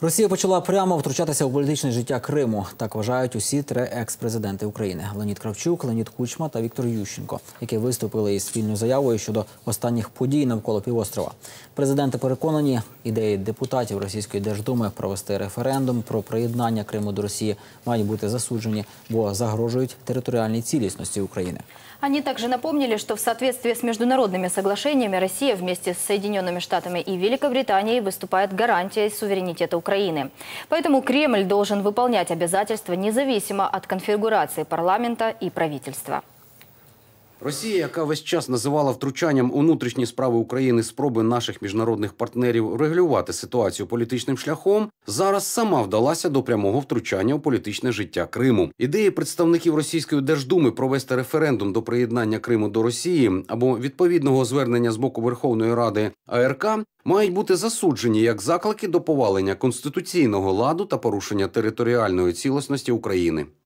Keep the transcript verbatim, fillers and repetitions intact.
Росія почала прямо втручатися у політичне життя Криму. Так вважають усі три екс-президенти України – Леонід Кравчук, Леонід Кучма та Віктор Ющенко, які виступили із спільною заявою щодо останніх подій навколо півострова. Президенти переконані, ідеї депутатів Російської Держдуми провести референдум про приєднання Криму до Росії мають бути засуджені, бо загрожують територіальній цілісності України. Они также напомнили, что в соответствии с международными соглашениями Россия вместе с Соединенными Штатами и Великобританией выступает гарантией суверенитета Украины. Поэтому Кремль должен выполнять обязательства независимо от конфигурации парламента и правительства. Росія, яка весь час називала втручанням у внутрішні справи України спроби наших міжнародних партнерів регулювати ситуацію політичним шляхом, зараз сама вдалася до прямого втручання у політичне життя Криму. Ідеї представників Російської Держдуми провести референдум до приєднання Криму до Росії або відповідного звернення з боку Верховної Ради АРК мають бути засуджені як заклики до повалення конституційного ладу та порушення територіальної цілісності України.